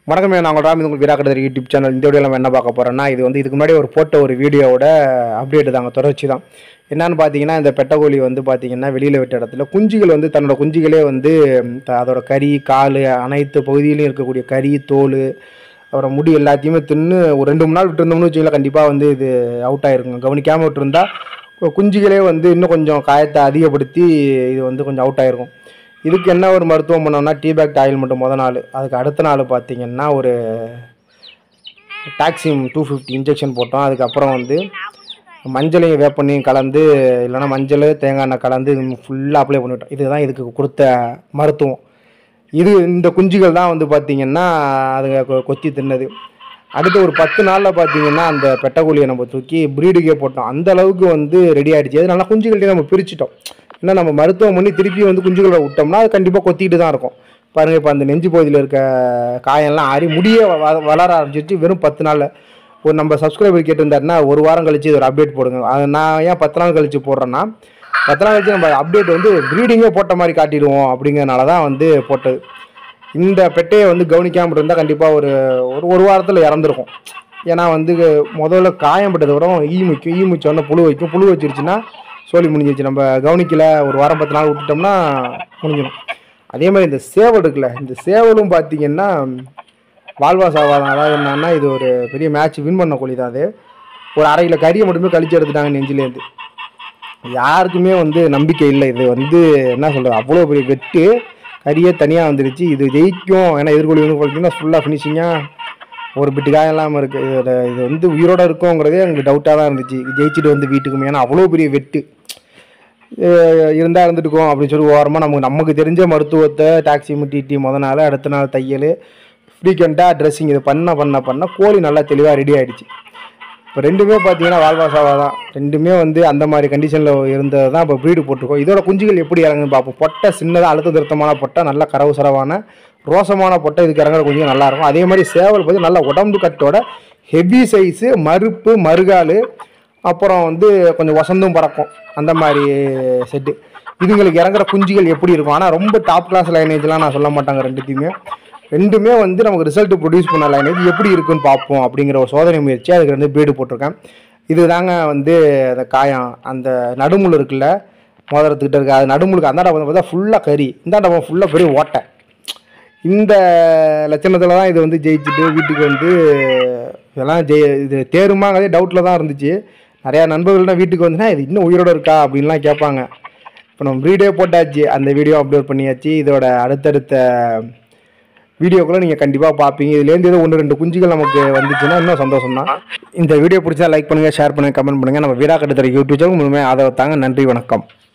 வணக்கம், நான் ராம். இது உங்கள் வீராக்கடை யூடியூப் சேனல். இந்த வீடியோவில் நம்ம என்ன பார்க்க போகிறோன்னா, இது வந்து இதுக்கு முன்னாடி போட்ட ஒரு வீடியோவோட அப்டேட் தாங்க, தொடர்ச்சி தான். என்னன்னு பார்த்தீங்கன்னா, இந்த பெட்டகோழி வந்து பார்த்தீங்கன்னா வெளியில் விட்ட இடத்துல குஞ்சுகள் வந்து தன்னோட குஞ்சுகளே வந்து அதோட கறி, கால், அனைத்து பகுதியிலையும் இருக்கக்கூடிய கறி, தோல், அப்புறம் முடி எல்லாத்தையுமே தின்னு ஒரு 2 3 நாள் விட்டுருந்தோம்னு வச்சுக்கலாம், கண்டிப்பாக வந்து இது அவுட் ஆகிருக்குங்க. கவனிக்காமல் விட்டுருந்தா குஞ்சுகளே வந்து இன்னும் கொஞ்சம் காயத்தை அதிகப்படுத்தி இது வந்து கொஞ்சம் அவுட் ஆகிருக்கும். இதுக்கு என்ன ஒரு மருத்துவம் பண்ணோம்னா, டீபேக் ஆயில் மட்டும் மொதல் நாள், அதுக்கு அடுத்த நாள் பார்த்திங்கன்னா ஒரு டாக்ஸிம் 250 இன்ஜெக்ஷன் போட்டோம். அதுக்கப்புறம் வந்து மஞ்சளையும் வேப்பண்ணையும் கலந்து, இல்லைனா மஞ்சள் தேங்காய் எண்ணெய் கலந்து ஃபுல்லாக அப்ளை பண்ணிவிட்டோம். இதுதான் இதுக்கு கொடுத்த மருத்துவம். இந்த குஞ்சுகள் தான் வந்து பார்த்திங்கன்னா அதுங்க கொத்தி தின்னது. அடுத்து ஒரு 10 நாளில் பார்த்திங்கன்னா அந்த பெட்டகோழியை நம்ம தூக்கி ப்ரீடுக்கே போட்டோம். அந்த அளவுக்கு வந்து ரெடி ஆகிடுச்சு. அது நல்லா குஞ்சுகள்கிட்டே நம்ம பிரிச்சிட்டோம். ஏன்னா நம்ம மருத்துவம் பண்ணி திருப்பி வந்து குஞ்சுகளை விட்டோம்னா அது கண்டிப்பாக கொத்திட்டு தான் இருக்கும். பாருங்கள், இப்போ அந்த நெஞ்சு பகுதியில் இருக்க காயெல்லாம் ஆறி முடியே வளர ஆரம்பிச்சிருச்சு வெறும் 10 நாளில். ஒரு நம்ம சப்ஸ்கிரைபர் கேட்டிருந்தாருன்னா, ஒரு வாரம் கழிச்சு இது ஒரு அப்டேட் போடுங்க. அதை நான் ஏன் 10 நாள் கழிச்சு போடுறேன்னா, 10 நாள் கழிச்சு நம்ம அப்டேட் வந்து ப்ரீடிங்கே போட்ட மாதிரி காட்டிடுவோம் அப்படிங்கிறனால தான் வந்து போட்டது. இந்த பெட்டையை வந்து கவனிக்காமல் இருந்தால் கண்டிப்பாக ஒரு வாரத்தில் இறந்துருக்கும். ஏன்னா வந்து முதல்ல காயம்பட்டது வரும், ஈ முச்சோன்னா புழு வைக்கும். புழு வச்சிருச்சுன்னா சோழி முடிஞ்சிருச்சு. நம்ம கவனிக்கல ஒரு வாரம் 10 நாள் விட்டுட்டோம்னா முடிஞ்சிடும். அதே மாதிரி இந்த சேவல் இருக்குல்ல, இந்த சேவலும் பார்த்திங்கன்னா வாழ்வா சாவாதான். அதாவது என்னன்னா, இது ஒரு பெரிய மேட்ச் வின் பண்ண கோழி தான். அது ஒரு 1/2 கிலோ கறியை மட்டுமே கழிச்சு எடுத்துட்டாங்க நெஞ்சிலேருந்து. யாருக்குமே வந்து நம்பிக்கை இல்லை. இது வந்து என்ன சொல்கிறது, அவ்வளோ பெரிய வெட்டு கறியே தனியாக வந்துடுச்சு. இது ஜெயிக்கும். ஏன்னா எதிர்கொள்ளி வந்து பார்த்தீங்கன்னா ஃபுல்லாக ஃபினிஷிங்காக ஒரு பிட்டு காயம் இல்லாமல் இருக்குது. இது வந்து உயிரோடு இருக்குங்கிறதே எனக்கு டவுட்டாக தான் இருந்துச்சு. ஜெயிச்சுட்டு வந்து வீட்டுக்கும், ஏன்னா அவ்வளோ பெரிய வெட்டு இருந்தால் இருந்துட்டுக்கும் அப்படின்னு சொல்லி ஓரமாக நமக்கு தெரிஞ்ச மருத்துவத்தை டாக்ஸிம், டிடி மொதல் நாள், அடுத்த நாள் தையல், ஃப்ரீக்வெண்ட்டாக ட்ரெஸ்ஸிங் இது பண்ண கோழி நல்லா தெளிவாக ரெடி ஆகிடுச்சு. இப்போ ரெண்டுமே பார்த்தீங்கன்னா வாழ்வாசாவாக தான். ரெண்டுமே வந்து அந்த மாதிரி கண்டிஷனில் இருந்தது தான் இப்போ ப்ரீடு போட்டிருக்கோம். இதோட குஞ்சுகள் எப்படி இறங்குன்னு பார்ப்போம். பொட்டை சின்னதாக அழுத்த திருத்தமான பொட்டை, நல்லா கரவு சரவான ரோசமான பொட்டை, இதுக்கு இறங்குற குஞ்சுகள் நல்லாயிருக்கும். அதே மாதிரி சேவல் பார்த்து நல்லா உடம்பு கட்டோட ஹெவி சைஸு, மறுப்பு, மறுகால், அப்புறம் வந்து கொஞ்சம் வசந்தும் பறக்கும், அந்த மாதிரி செட்டு. இதுங்களுக்கு இறங்குற குஞ்சுகள் எப்படி இருக்கும். ஆனால் ரொம்ப டாப் கிளாஸ் லைனேஜ்லாம் நான் சொல்ல மாட்டாங்க. ரெண்டுமே வந்து நமக்கு ரிசல்ட் ப்ரொடியூஸ் பண்ண லைனேஜ் எப்படி இருக்குன்னு பார்ப்போம் அப்படிங்கிற ஒரு சோதனை முயற்சி. அதுக்கு வந்து ப்ரீடு போட்டிருக்கேன். இது தாங்க வந்து அந்த காயம், அந்த நடுமுள் இருக்குல்ல, மோதிரத்துக்கிட்ட இருக்குது, அது நடுமுளுக்கு அந்தாண்ட வந்து பார்த்தா ஃபுல்லாக கறி, இந்தாண்ட ஃபுல்லாக பெரிய ஓட்டை. இந்த லட்சணத்தில் தான் இது வந்து ஜெயிச்சுட்டு வீட்டுக்கு வந்து இதெல்லாம் இது தேருமாங்கிறதே டவுட்டில் தான் இருந்துச்சு. நிறையா நண்பர்கள்லாம் வீட்டுக்கு வந்துன்னா இது இன்னும் உயிரோடு இருக்கா அப்படின்லாம் கேட்பாங்க. இப்போ நம்ம வீடியோ போட்டாச்சு, அந்த வீடியோ அப்லோட் பண்ணியாச்சு. இதோட அடுத்தடுத்த வீடியோக்குள்ளே நீங்கள் கண்டிப்பாக பார்ப்பீங்க. இதுலேருந்து ஏதோ 1 2 குஞ்சுகள் நமக்கு வந்துச்சுன்னா இன்னும் சந்தோஷம் தான். இந்த வீடியோ பிடிச்சா லைக் பண்ணுங்கள், ஷேர் பண்ணுங்கள், கமெண்ட் பண்ணுங்கள். நம்ம வீராக்கடை யூடியூப் சேனல் முழுமையாக ஆதரவு தாங்க. நன்றி, வணக்கம்.